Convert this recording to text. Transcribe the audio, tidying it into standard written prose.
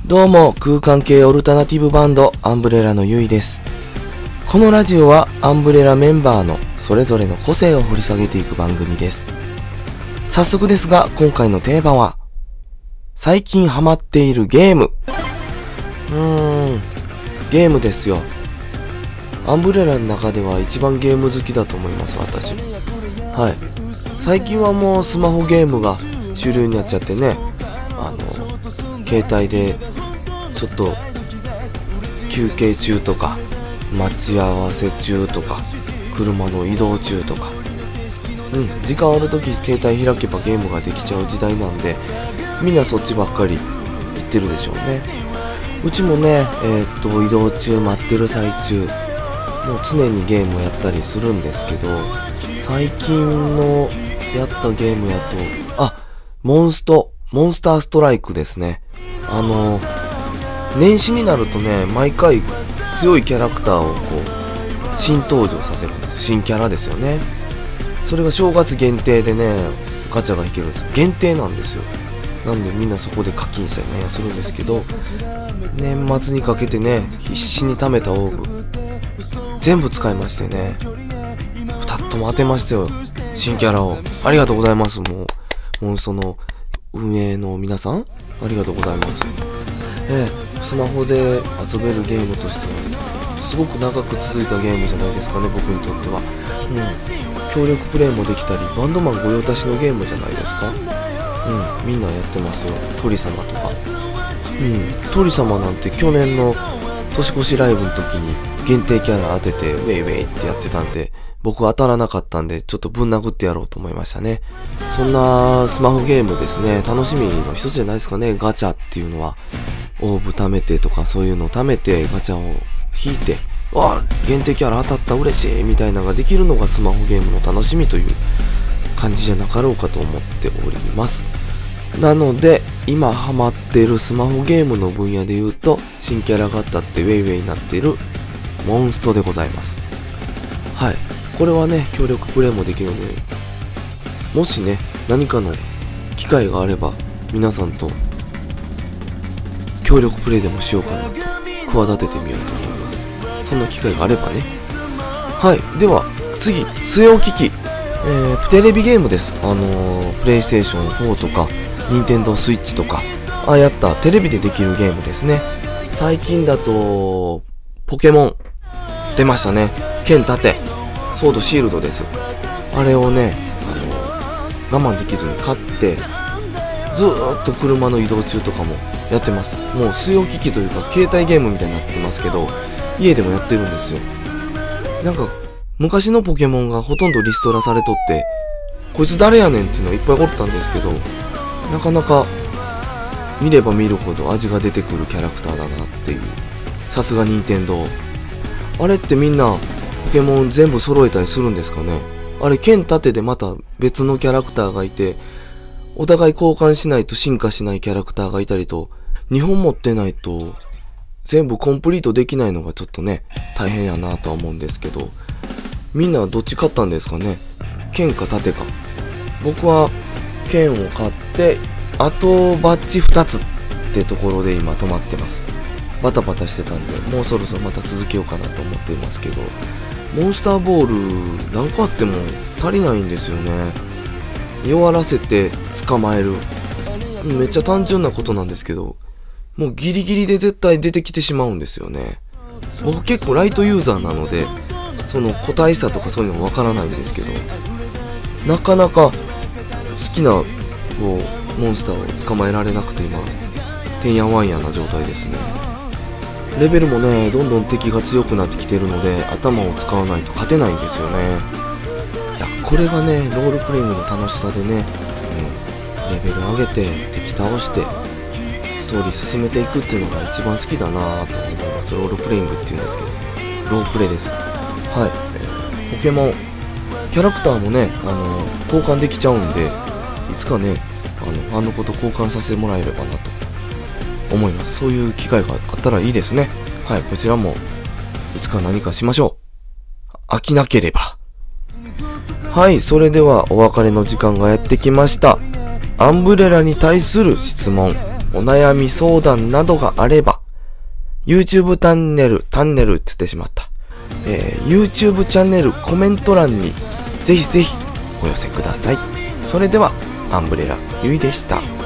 どうも、空間系オルタナティブバンドアンブレラのゆいです。このラジオはアンブレラメンバーのそれぞれの個性を掘り下げていく番組です。早速ですが、今回のテーマは最近ハマっているゲーム。ゲームですよ。アンブレラの中では一番ゲーム好きだと思います、私。はい。最近はもうスマホゲームが主流になっちゃってね、携帯でちょっと休憩中とか待ち合わせ中とか車の移動中とか、時間あるとき携帯開けばゲームができちゃう時代なんで、みんなそっちばっかり言ってるでしょうね。うちもね、移動中待ってる最中もう常にゲームをやったりするんですけど、最近のやったゲームやとモンスターストライクですね。年始になるとね、毎回強いキャラクターを新登場させるんですよ。新キャラですよね。それが正月限定でね、ガチャが引けるんです。限定なんですよ。なんでみんなそこで課金したりねするんですけど、年末にかけてね、必死に貯めたオーブ全部使いましてね、2つとも当てましたよ、新キャラを。ありがとうございます。もうその運営の皆さんありがとうございます。スマホで遊べるゲームとしてはすごく長く続いたゲームじゃないですかね、僕にとっては。協力プレイもできたり、バンドマン御用達のゲームじゃないですか。みんなやってますよ。鳥様とか。鳥様なんて去年の年越しライブの時に限定キャラ当ててウェイウェイってやってたんで、僕当たらなかったんでちょっとぶん殴ってやろうと思いましたね。そんなスマホゲームですね、楽しみの一つじゃないですかね。ガチャっていうのはオーブ貯めてとかそういうのを貯めてガチャを引いて、限定キャラ当たった嬉しいみたいなのができるのがスマホゲームの楽しみという感じじゃなかろうかと思っております。なので今ハマっているスマホゲームの分野で言うと、新キャラが当たってウェイウェイになっているモンストでございます。はい、これはね、協力プレイもできるので、もしね、何かの機会があれば皆さんと協力プレイでもしようかなと企ててみようと思います。そんな機会があればね。はい、では次、据え置き機、テレビゲームです。プレイステーション4とかニンテンドースイッチとかやったテレビでできるゲームですね。最近だとポケモン出ましたね。剣盾ソードシールドです。あれをね、我慢できずに買ってずーっと車の移動中とかもやってます。もう据え置き機というか携帯ゲームみたいになってますけど、家でもやってるんですよ。なんか昔のポケモンがほとんどリストラされとって、こいつ誰やねんっていうのはいっぱいおったんですけど、なかなか見れば見るほど味が出てくるキャラクターだなっていう。さすが任天堂。あれってみんなポケモン全部揃えたりするんですかね。あれ剣盾でまた別のキャラクターがいて、お互い交換しないと進化しないキャラクターがいたりと、2本持ってないと全部コンプリートできないのがちょっとね、大変やなとは思うんですけど、みんなどっち買ったんですかね。剣か盾か。僕は剣を買って、あとバッジ2つってところで今止まってます。バタバタしてたんで、もうそろそろまた続けようかなと思っていますけど、モンスターボール何個あっても足りないんですよね。弱らせて捕まえる。めっちゃ単純なことなんですけど、もうギリギリで絶対出てきてしまうんですよね。僕結構ライトユーザーなので、その個体差とかそういうのもわからないんですけど、なかなか好きなモンスターを捕まえられなくて、今てんやわんやな状態ですね。レベルもね、どんどん敵が強くなってきてるので、頭を使わないと勝てないんですよね。いや、これがね、ロールプレイングの楽しさでね、レベル上げて敵倒してストーリー進めていくっていうのが一番好きだなぁと思います。ロールプレイングっていうんですけど、ロープレイです。はい、ポケモンキャラクターもね、交換できちゃうんで、いつかね、ファンのこと交換させてもらえればなと思います。そういう機会があったらいいですね。はい、こちらもいつか何かしましょう。飽きなければ。はい、それではお別れの時間がやってきました。アンブレラに対する質問。 お悩み相談などがあれば、YouTube チャンネルって言ってしまった。YouTube チャンネルコメント欄にぜひぜひお寄せください。それでは、アンブレラゆいでした。